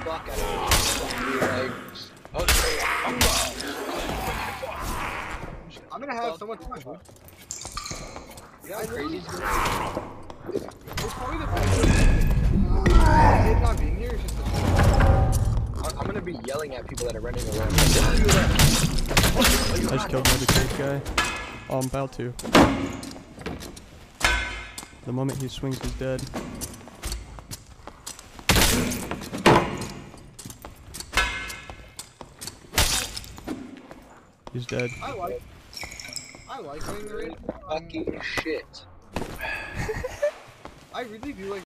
fuck out of me. Like, okay, I'm gonna have so much fun, dude. you know how crazy it's gonna It's probably the best thing. It not being here is just the I'm gonna be yelling at people that are running around. I just killed another cage guy. Oh, I'm about to. The moment he swings, he's dead. He's dead. I like playing the raid. Fucking shit. I really do like